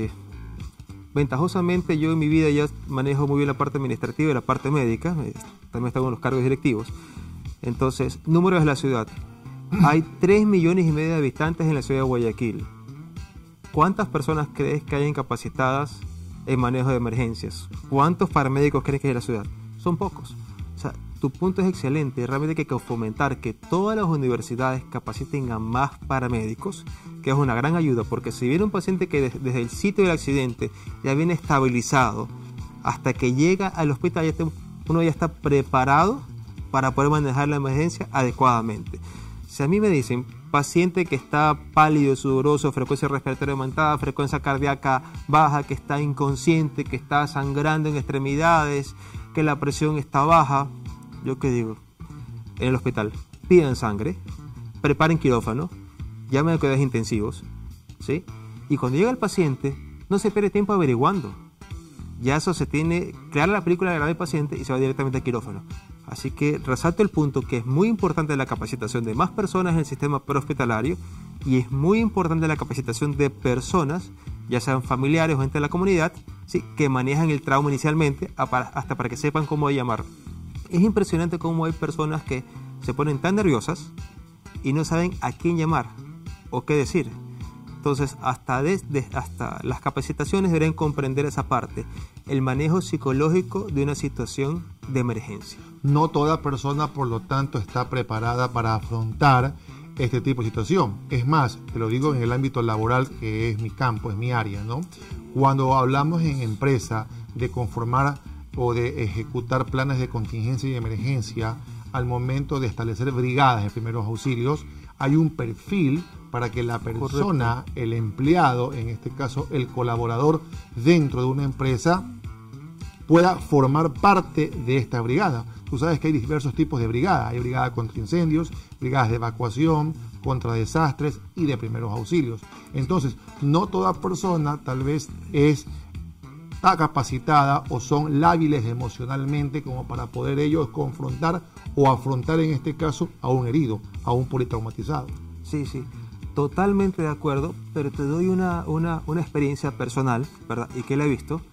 Ventajosamente yo en mi vida ya manejo muy bien la parte administrativa y la parte médica, también estoy en los cargos directivos. Entonces, números de la ciudad. Hay 3,5 millones de habitantes en la ciudad de Guayaquil. ¿Cuántas personas crees que hay incapacitadas en manejo de emergencias? ¿Cuántos paramédicos crees que hay en la ciudad? Son pocos. O sea, tu punto es excelente. Realmente hay que fomentar que todas las universidades capaciten a más paramédicos, que es una gran ayuda, porque si viene un paciente que desde el sitio del accidente ya viene estabilizado, hasta que llega al hospital uno ya está preparado para poder manejar la emergencia adecuadamente. Si a mí me dicen paciente que está pálido, sudoroso, frecuencia respiratoria aumentada, frecuencia cardíaca baja, que está inconsciente, que está sangrando en extremidades, que la presión está baja, ¿yo qué digo? En el hospital, pidan sangre, preparen quirófano, llamen a cuidados intensivos, ¿sí? Y cuando llega el paciente, no se pierde tiempo averiguando. Ya eso se tiene, crear la película del paciente y se va directamente al quirófano. Así que resalto el punto que es muy importante la capacitación de más personas en el sistema prehospitalario y es muy importante la capacitación de personas, ya sean familiares o gente de la comunidad, ¿sí?, que manejan el trauma inicialmente hasta para que sepan cómo llamar. Es impresionante cómo hay personas que se ponen tan nerviosas y no saben a quién llamar o qué decir. Entonces, hasta las capacitaciones deberían comprender esa parte, el manejo psicológico de una situación de emergencia. No toda persona, por lo tanto, está preparada para afrontar este tipo de situación. Es más, te lo digo en el ámbito laboral, que es mi campo, es mi área, ¿no? Cuando hablamos en empresa de conformar o de ejecutar planes de contingencia y emergencia, al momento de establecer brigadas de primeros auxilios, hay un perfil para que la persona, correcto, el empleado, en este caso el colaborador dentro de una empresa, pueda formar parte de esta brigada. Tú sabes que hay diversos tipos de brigadas. Hay brigadas contra incendios, brigadas de evacuación, contra desastres y de primeros auxilios. Entonces, no toda persona tal vez está capacitada o son lábiles emocionalmente como para poder ellos confrontar o afrontar en este caso a un herido, a un politraumatizado. Sí, totalmente de acuerdo, pero te doy una experiencia personal, ¿verdad? Y que la he visto.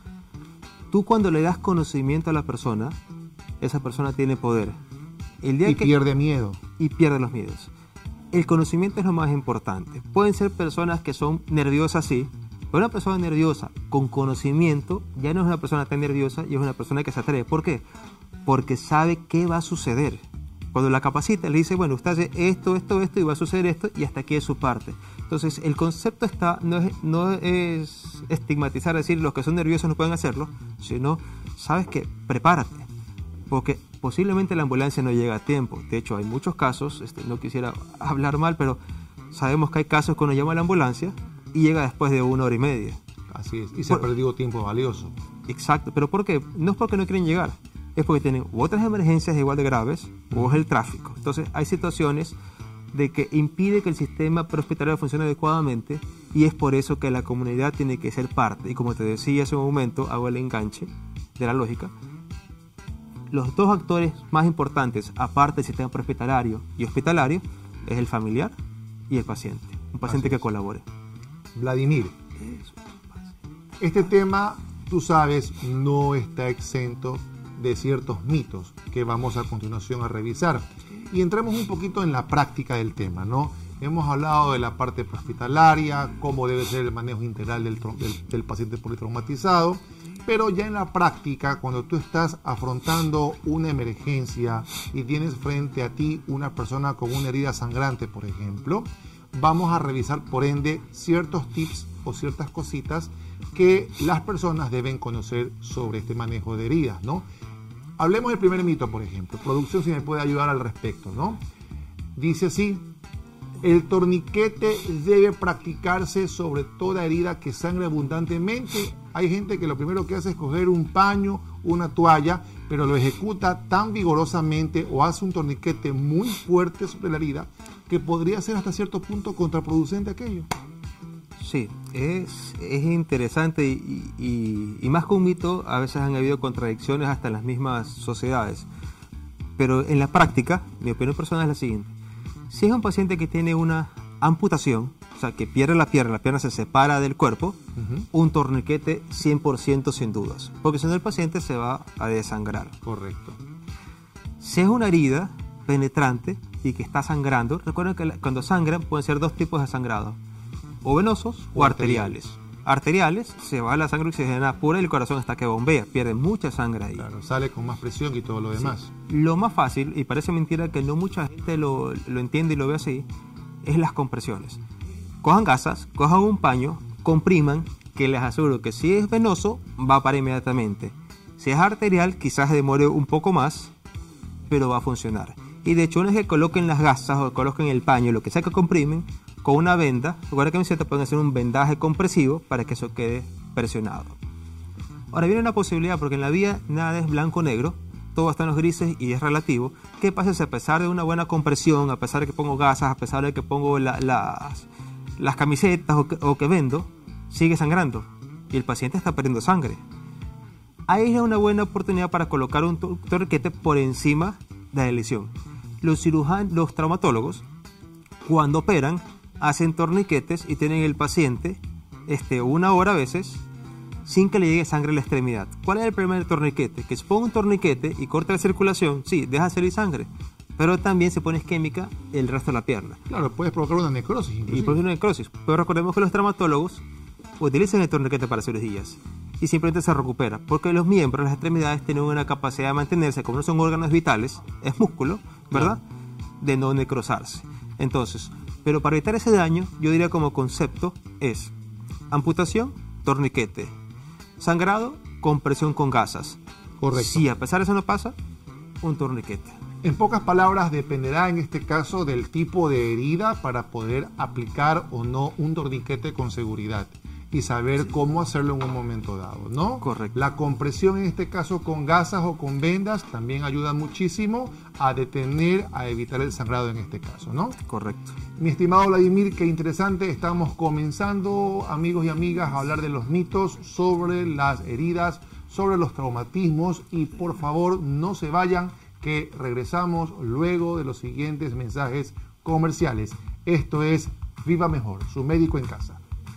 Tú cuando le das conocimiento a la persona, esa persona tiene poder. Pierde miedo. Y pierde los miedos. El conocimiento es lo más importante. Pueden ser personas que son nerviosas, sí, pero una persona nerviosa con conocimiento ya no es una persona tan nerviosa y es una persona que se atreve. ¿Por qué? Porque sabe qué va a suceder. Cuando la capacita, le dice, bueno, usted hace esto, y va a suceder esto, y hasta aquí es su parte. Entonces, el concepto no es estigmatizar, decir, los que son nerviosos no pueden hacerlo, sino, sabes que prepárate, porque posiblemente la ambulancia no llega a tiempo. De hecho, hay muchos casos, no quisiera hablar mal, pero sabemos que hay casos que uno llama a la ambulancia y llega después de 1 hora y media. Así es, y se ha perdido tiempo valioso. Exacto, pero ¿por qué? No es porque no quieren llegar, es porque tienen otras emergencias igual de graves o es el tráfico. Entonces hay situaciones de que impide que el sistema prehospitalario funcione adecuadamente y es por eso que la comunidad tiene que ser parte. Y como te decía hace un momento, hago el enganche de la lógica, los dos actores más importantes, aparte del sistema prehospitalario y hospitalario, es el familiar y el paciente. Un paciente que colabore. Vladimir, este tema, tú sabes, no está exento de ciertos mitos que vamos a continuación a revisar. Y entremos un poquito en la práctica del tema, ¿no? Hemos hablado de la parte hospitalaria, cómo debe ser el manejo integral del paciente politraumatizado, pero ya en la práctica, cuando tú estás afrontando una emergencia y tienes frente a ti una persona con una herida sangrante, por ejemplo, vamos a revisar, por ende, ciertos tips o ciertas cositas que las personas deben conocer sobre este manejo de heridas, ¿no? Hablemos del primer mito, por ejemplo. Producción, si me puede ayudar al respecto, ¿no? Dice así: el torniquete debe practicarse sobre toda herida que sangre abundantemente. Hay gente que lo primero que hace es coger un paño, una toalla, pero lo ejecuta tan vigorosamente o hace un torniquete muy fuerte sobre la herida que podría ser hasta cierto punto contraproducente aquello. Sí, es interesante y más que un mito, a veces han habido contradicciones hasta en las mismas sociedades. Pero en la práctica, mi opinión personal es la siguiente: si es un paciente que tiene una amputación, o sea, que pierde la pierna se separa del cuerpo, un torniquete 100% sin dudas, porque si no el paciente se va a desangrar. Correcto. Si es una herida penetrante y que está sangrando, recuerden que cuando sangran pueden ser dos tipos de sangrado: o venosos o arteriales. Arteriales, se va la sangre oxigenada pura y el corazón está que bombea, pierde mucha sangre ahí. Claro, sale con más presión y todo lo demás. Sí. Lo más fácil, y parece mentira que no mucha gente lo entiende y lo ve así, es las compresiones. Cojan gasas, cojan un paño, compriman, que les aseguro que si es venoso, va a parar inmediatamente. Si es arterial, quizás demore un poco más, pero va a funcionar. Y de hecho, una vez que coloquen las gasas o coloquen el paño, lo que sea que comprimen, con una venda, recuerda que en pueden hacer un vendaje compresivo para que eso quede presionado. Ahora viene una posibilidad, porque en la vida nada es blanco o negro, todo está en los grises y es relativo. ¿Qué pasa si a pesar de una buena compresión, a pesar de que pongo gasas, a pesar de que pongo las camisetas o que vendo, sigue sangrando y el paciente está perdiendo sangre? Ahí es una buena oportunidad para colocar un torniquete por encima de la lesión. Los traumatólogos, cuando operan, hacen torniquetes y tienen el paciente 1 hora a veces sin que le llegue sangre a la extremidad. ¿Cuál es el problema del torniquete? Que se ponga un torniquete y corta la circulación, sí, deja salir sangre, pero también se pone isquémica el resto de la pierna. Claro, puedes provocar una necrosis. Y provocar una necrosis. Pero recordemos que los traumatólogos utilizan el torniquete para cirugías y simplemente se recupera, porque los miembros, las extremidades, tienen una capacidad de mantenerse, como no son órganos vitales, es músculo, ¿verdad? De no necrosarse. Entonces, pero para evitar ese daño, yo diría como concepto es amputación, torniquete, sangrado, compresión con gasas. Correcto. Si a pesar de eso no pasa, un torniquete. En pocas palabras, dependerá en este caso del tipo de herida para poder aplicar o no un torniquete con seguridad y saber cómo hacerlo en un momento dado, ¿no? Correcto. La compresión en este caso con gasas o con vendas también ayuda muchísimo a detener, a evitar el sangrado en este caso, ¿no? Correcto. Mi estimado Vladimir, qué interesante. Estamos comenzando, amigos y amigas, a hablar de los mitos sobre las heridas, sobre los traumatismos, y por favor no se vayan, que regresamos luego de los siguientes mensajes comerciales. Esto es Viva Mejor, su médico en casa.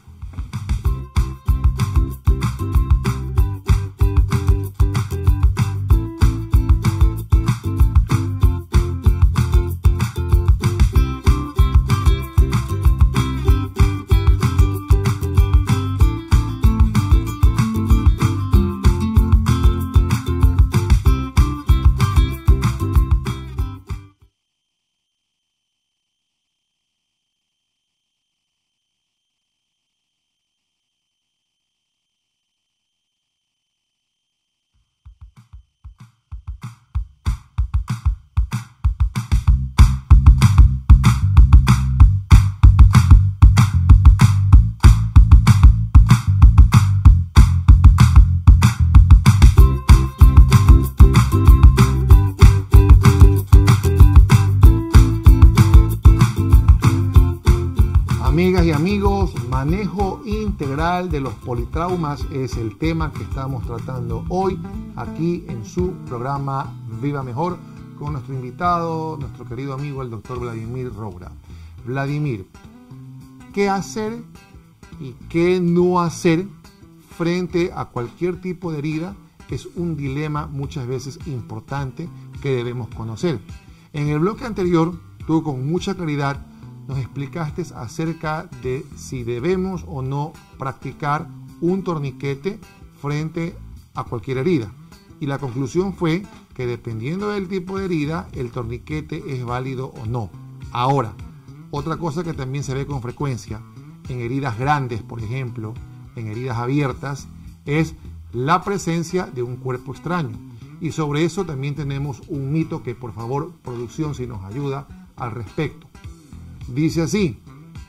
Amigas y amigos, manejo integral de los politraumas es el tema que estamos tratando hoy aquí en su programa Viva Mejor con nuestro invitado, nuestro querido amigo el doctor Vladimir Roura. Vladimir, ¿qué hacer y qué no hacer frente a cualquier tipo de herida? Es un dilema muchas veces importante que debemos conocer. En el bloque anterior, tú con mucha claridad nos explicaste acerca de si debemos o no practicar un torniquete frente a cualquier herida. Y la conclusión fue que dependiendo del tipo de herida, el torniquete es válido o no. Ahora, otra cosa que también se ve con frecuencia en heridas grandes, por ejemplo, en heridas abiertas, es la presencia de un cuerpo extraño. Y sobre eso también tenemos un mito que, por favor, producción, si nos ayuda al respecto. Dice así: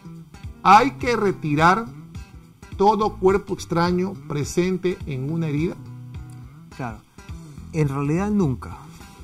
¿hay que retirar todo cuerpo extraño presente en una herida? Claro, en realidad nunca.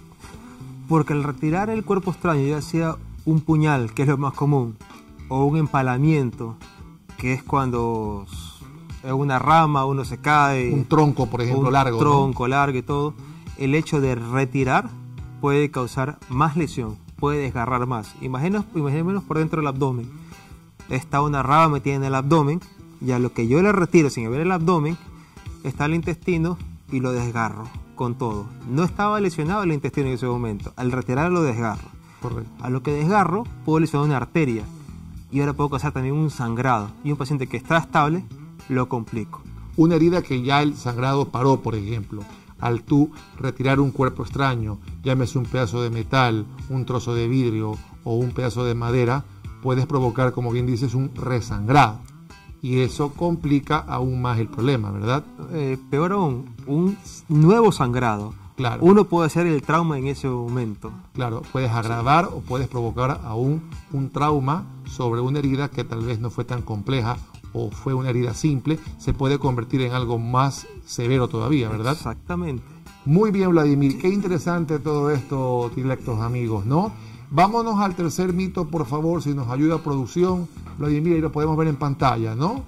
Porque al retirar el cuerpo extraño, ya sea un puñal, que es lo más común, o un empalamiento, que es cuando en una rama uno se cae, un tronco, por ejemplo, largo, un tronco largo y todo, el hecho de retirar puede causar más lesión, puede desgarrar más. Imaginémonos por dentro del abdomen. Está una rama metida en el abdomen, y a lo que yo le retiro sin ver el abdomen, está el intestino y lo desgarro con todo. No estaba lesionado el intestino en ese momento, al retirarlo lo desgarro. Correcto. A lo que desgarro puedo lesionar una arteria y ahora puedo causar también un sangrado, y un paciente que está estable lo complico. Una herida que ya el sangrado paró, por ejemplo, al tú retirar un cuerpo extraño, llámese un pedazo de metal, un trozo de vidrio o un pedazo de madera, puedes provocar, como bien dices, un resangrado. Y eso complica aún más el problema, ¿verdad? Peor aún, un nuevo sangrado. Claro. Uno puede hacer el trauma en ese momento. Claro, puedes agravar o puedes provocar aún un trauma sobre una herida que tal vez no fue tan compleja o fue una herida simple, se puede convertir en algo más severo todavía, ¿verdad? Exactamente. Muy bien, Vladimir, qué interesante todo esto, directos amigos, ¿no? Vámonos al tercer mito, por favor, si nos ayuda producción. Vladimir, ahí lo podemos ver en pantalla, ¿no?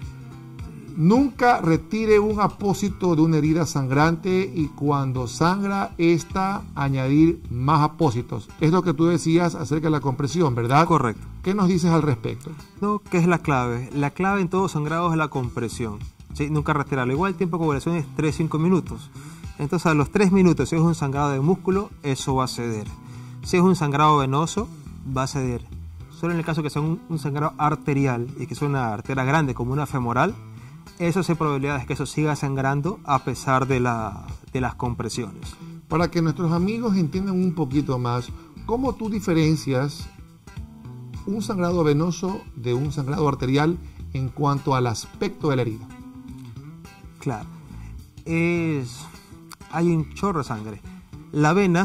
Nunca retire un apósito de una herida sangrante y cuando sangra esta añadir más apósitos. Es lo que tú decías acerca de la compresión, ¿verdad? Correcto. ¿Qué nos dices al respecto? No, ¿qué es la clave? La clave en todo sangrado es la compresión. ¿Sí? Nunca retirarlo. Igual el tiempo de coagulación es 3-5 minutos. Entonces a los 3 minutos, si es un sangrado de músculo, eso va a ceder. Si es un sangrado venoso, va a ceder. Solo en el caso que sea un sangrado arterial y que sea una arteria grande como una femoral, eso sí hay probabilidades que eso siga sangrando a pesar de las compresiones. Para que nuestros amigos entiendan un poquito más, ¿cómo tú diferencias un sangrado venoso de un sangrado arterial en cuanto al aspecto de la herida? Claro, hay un chorro de sangre. La vena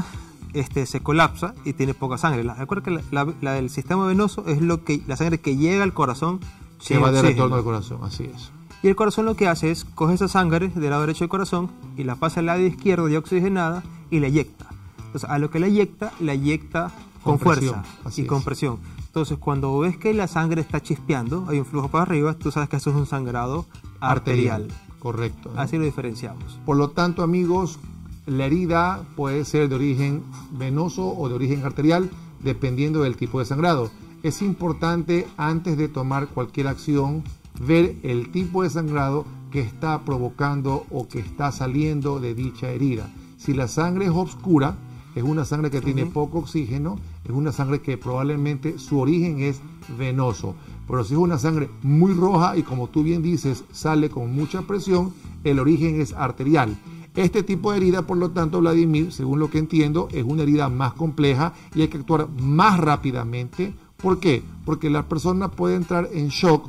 se colapsa y tiene poca sangre. Recuerda que el sistema venoso es la sangre que llega al corazón, que va de retorno al corazón, así es. Y el corazón lo que hace es coge esa sangre del lado derecho del corazón y la pasa al lado izquierdo ya oxigenada y la eyecta. Entonces, a lo que la eyecta con fuerza y con presión. Entonces, cuando ves que la sangre está chispeando, hay un flujo para arriba, tú sabes que eso es un sangrado arterial. Correcto, ¿no? Así lo diferenciamos. Por lo tanto, amigos, la herida puede ser de origen venoso o de origen arterial, dependiendo del tipo de sangrado. Es importante, antes de tomar cualquier acción, ver el tipo de sangrado que está provocando o que está saliendo de dicha herida. Si la sangre es oscura, es una sangre que tiene poco oxígeno, es una sangre que probablemente su origen es venoso. Pero si es una sangre muy roja y, como tú bien dices, sale con mucha presión, el origen es arterial. Este tipo de herida, por lo tanto, Vladimir, según lo que entiendo, es una herida más compleja y hay que actuar más rápidamente. ¿Por qué? Porque la persona puede entrar en shock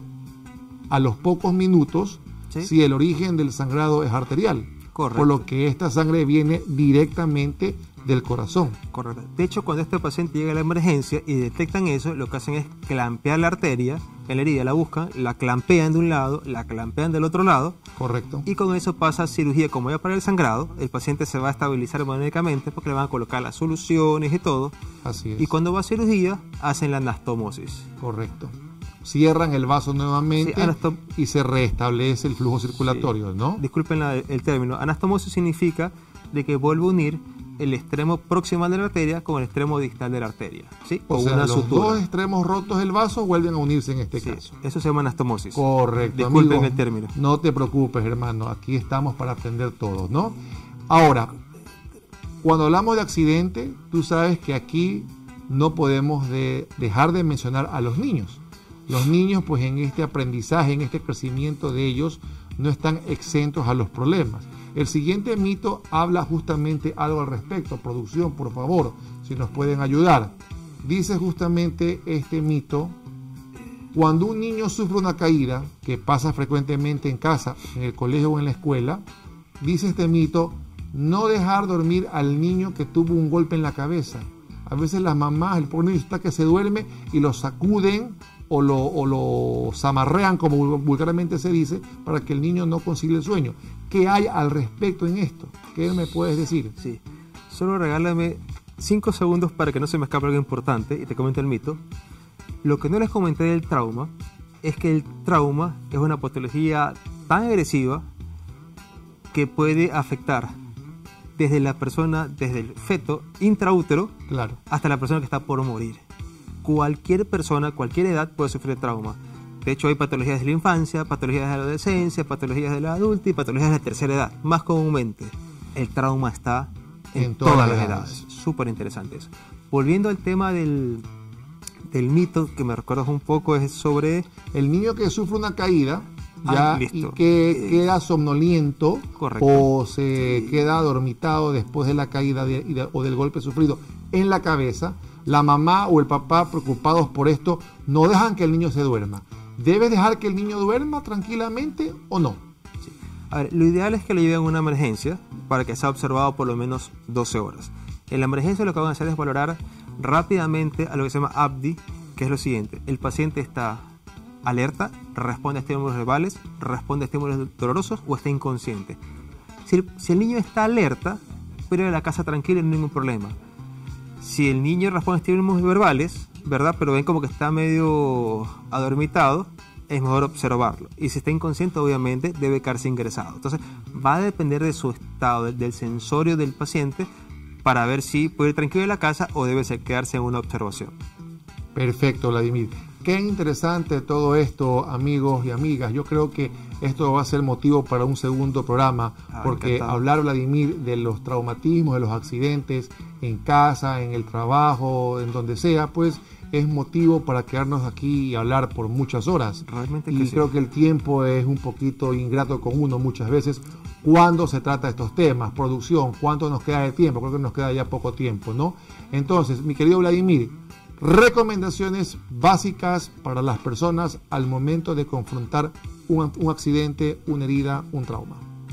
a los pocos minutos, ¿sí?, si el origen del sangrado es arterial. Correcto. Por lo que esta sangre viene directamente del corazón. Correcto. De hecho, cuando este paciente llega a la emergencia y detectan eso, lo que hacen es clampear la arteria en la herida, la buscan, la clampean de un lado, la clampean del otro lado. Correcto. Y con eso pasa a cirugía. Como ya para el sangrado, el paciente se va a estabilizar hemodinámicamente porque le van a colocar las soluciones y todo. Así es. Y cuando va a cirugía, hacen la anastomosis. Correcto. Cierran el vaso nuevamente, sí, y se restablece el flujo circulatorio, sí, ¿no? Disculpen el término. Anastomosis significa de que vuelve a unir el extremo proximal de la arteria con el extremo distal de la arteria, ¿sí? O sea, los sutura. Dos extremos rotos del vaso vuelven a unirse en este caso. Eso se llama anastomosis. Correcto. Disculpen amigo, el término. No te preocupes, hermano. Aquí estamos para atender todos, ¿no? Ahora, cuando hablamos de accidente, tú sabes que aquí no podemos dejar de mencionar a los niños. Los niños, pues en este aprendizaje, en este crecimiento de ellos, no están exentos a los problemas. El siguiente mito habla justamente algo al respecto. Producción, por favor, si nos pueden ayudar. Dice justamente este mito: cuando un niño sufre una caída, que pasa frecuentemente en casa, en el colegio o en la escuela, dice este mito, no dejar dormir al niño que tuvo un golpe en la cabeza. A veces las mamás, el pobre niño está que se duerme y lo sacuden o lo zamarrean, como vulgarmente se dice, para que el niño no concilie el sueño. ¿Qué hay al respecto en esto? ¿Qué me puedes decir? Sí, solo regálame 5 segundos para que no se me escape algo importante y te comento el mito. Lo que no les comenté del trauma es que el trauma es una patología tan agresiva que puede afectar desde la persona, desde el feto intraútero, claro, hasta la persona que está por morir. Cualquier persona, cualquier edad puede sufrir trauma. De hecho, hay patologías de la infancia, patologías de la adolescencia, patologías de la adulta y patologías de la tercera edad. Más comúnmente, el trauma está en todas las edades. Súper interesante eso. Volviendo al tema del mito, que me recuerdas un poco, es sobre el niño que sufre una caída ya y que queda somnoliento. Correcto. O se queda adormitado después de la caída o del golpe sufrido en la cabeza. La mamá o el papá, preocupados por esto, no dejan que el niño se duerma. ¿Debes dejar que el niño duerma tranquilamente o no? Sí. A ver, lo ideal es que lo lleven a una emergencia para que sea observado por lo menos 12 horas. En la emergencia lo que van a hacer es valorar rápidamente a lo que se llama ABDI, que es lo siguiente: el paciente está alerta, responde a estímulos verbales, responde a estímulos dolorosos o está inconsciente. Si el niño está alerta, pero en la casa tranquilo, no hay ningún problema. Si el niño responde a estímulos verbales, ¿verdad?, pero ven como que está medio adormitado, es mejor observarlo. Y si está inconsciente, obviamente debe quedarse ingresado. Entonces va a depender de su estado, del sensorio del paciente, para ver si puede ir tranquilo en la casa o debe quedarse en una observación. Perfecto, Vladimir. Qué interesante todo esto, amigos y amigas. Yo creo que esto va a ser motivo para un segundo programa, porque encantado. Hablar, Vladimir, de los traumatismos, de los accidentes en casa, en el trabajo, en donde sea, pues es motivo para quedarnos aquí y hablar por muchas horas. Realmente y creo que el tiempo es un poquito ingrato con uno muchas veces cuando se trata de estos temas. Producción, ¿cuánto nos queda de tiempo? Creo que nos queda ya poco tiempo, ¿no? Entonces, mi querido Vladimir, Recomendaciones básicas para las personas al momento de confrontar un accidente, una herida, un trauma.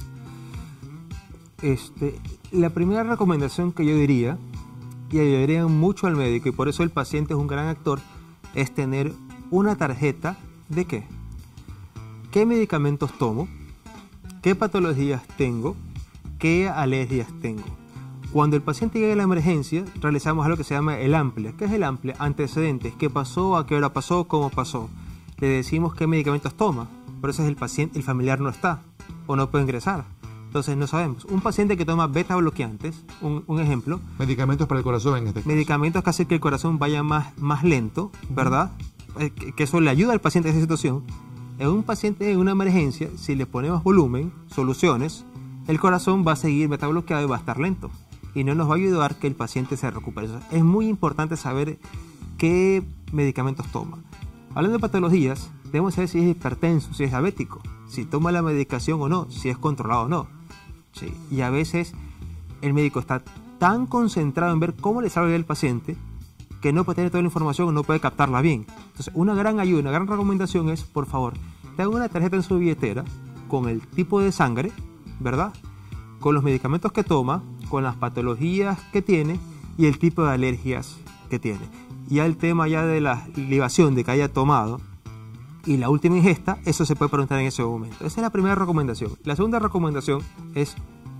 La primera recomendación que yo diría, y ayudarían mucho al médico, y por eso el paciente es un gran actor, es tener una tarjeta de qué. ¿Qué medicamentos tomo? ¿Qué patologías tengo? ¿Qué alergias tengo? Cuando el paciente llega a la emergencia, realizamos algo que se llama el AMPLE. ¿Qué es el AMPLE? Antecedentes. ¿Qué pasó? ¿A qué hora pasó? ¿Cómo pasó? Le decimos qué medicamentos toma. Por eso el paciente, el familiar no está o no puede ingresar. Entonces no sabemos. Un paciente que toma beta bloqueantes, un ejemplo. Medicamentos para el corazón en este caso. Medicamentos que hacen que el corazón vaya más lento, ¿verdad? Que eso le ayuda al paciente en esa situación. En un paciente en una emergencia, si le ponemos volumen, soluciones, el corazón va a seguir beta bloqueado y va a estar lento. Y no nos va a ayudar que el paciente se recupere. Es muy importante saber qué medicamentos toma. Hablando de patologías, debemos saber si es hipertenso, si es diabético, si toma la medicación o no, si es controlado o no. Sí. Y a veces el médico está tan concentrado en ver cómo le salga el paciente que no puede tener toda la información o no puede captarla bien. Entonces, una gran ayuda, una gran recomendación es, por favor, tenga una tarjeta en su billetera con el tipo de sangre, ¿verdad? Con los medicamentos que toma, con las patologías que tiene y el tipo de alergias que tiene. Ya el tema ya de la libación de que haya tomado y la última ingesta, eso se puede preguntar en ese momento. Esa es la primera recomendación. La segunda recomendación es,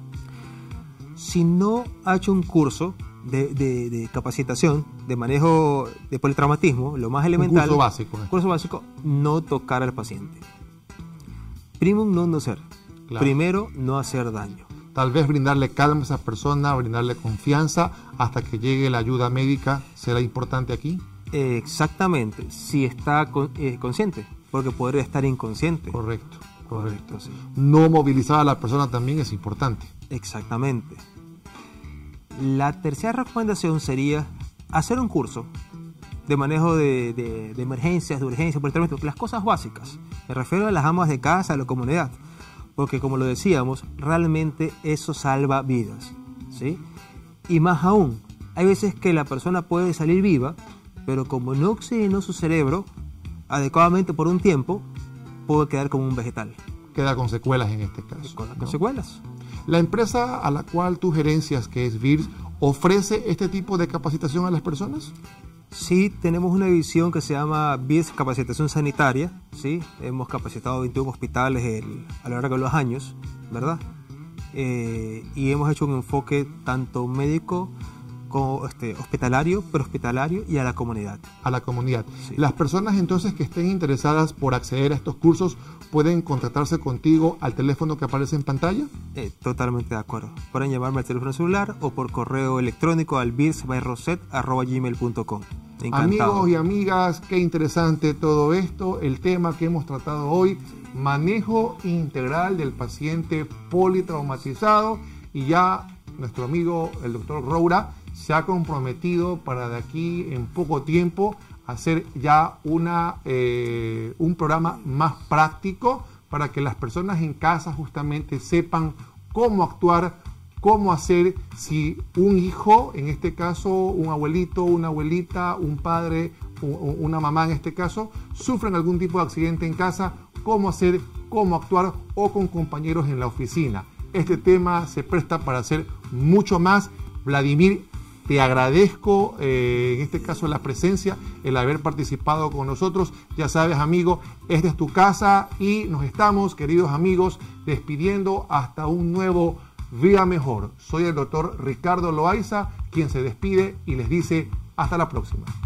si no ha hecho un curso de capacitación, de manejo de politraumatismo, lo más elemental, curso básico, no tocar al paciente. Primum non nocere. Claro. Primero, no hacer daño. Tal vez brindarle calma a esa persona, brindarle confianza hasta que llegue la ayuda médica, ¿será importante aquí? Exactamente, si está consciente, porque podría estar inconsciente. Correcto. Sí. No movilizar a la persona también es importante. Exactamente. La tercera recomendación sería hacer un curso de manejo de emergencias, de urgencias, las cosas básicas. Me refiero a las amas de casa, a la comunidad. Porque como lo decíamos, realmente eso salva vidas, ¿sí? Y más aún, hay veces que la persona puede salir viva, pero como no oxigenó su cerebro adecuadamente por un tiempo, puede quedar como un vegetal. Queda con secuelas en este caso. Con secuelas. La empresa a la cual tú gerencias, que es VIRS, ¿ofrece este tipo de capacitación a las personas? Sí, tenemos una división que se llama VIRS Capacitación Sanitaria, ¿sí? Hemos capacitado 21 hospitales a lo largo de los años, ¿verdad? Y hemos hecho un enfoque tanto médico como hospitalario, prehospitalario y a la comunidad. A la comunidad. Sí. Las personas entonces que estén interesadas por acceder a estos cursos pueden contactarse contigo al teléfono que aparece en pantalla. Totalmente de acuerdo. Pueden llamarme al teléfono celular o por correo electrónico al virsbyroset@gmail.com. Amigos y amigas, qué interesante todo esto, el tema que hemos tratado hoy, manejo integral del paciente politraumatizado, y ya nuestro amigo el doctor Roura se ha comprometido para de aquí en poco tiempo hacer ya un programa más práctico para que las personas en casa justamente sepan cómo actuar, cómo hacer si un hijo, en este caso un abuelito, una abuelita, un padre, una mamá en este caso, sufren algún tipo de accidente en casa, cómo hacer, cómo actuar, o con compañeros en la oficina. Este tema se presta para hacer mucho más. Vladimir, te agradezco en este caso la presencia, el haber participado con nosotros. Ya sabes, amigo, esta es tu casa y nos estamos, queridos amigos, despidiendo hasta un nuevo Vida Mejor. Soy el doctor Ricardo Loaiza, quien se despide y les dice hasta la próxima.